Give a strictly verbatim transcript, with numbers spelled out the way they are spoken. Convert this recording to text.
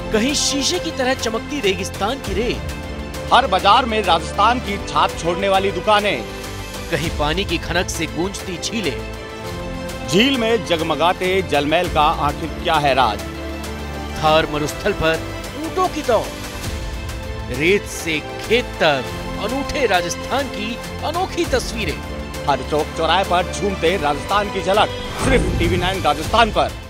कहीं शीशे की तरह चमकती रेगिस्तान की रेत, हर बाजार में राजस्थान की छाप छोड़ने वाली दुकानें, कहीं पानी की खनक से गूंजती झीलें, झील में जगमगाते जलमहल का आखिर क्या है राज। थार मरुस्थल पर ऊंटों की दौड़, रेत से खेत तक अनूठे राजस्थान की अनोखी तस्वीरें। हर चौक चौराहे पर झूमते राजस्थान की झलक, सिर्फ टीवी नाइन राजस्थान पर।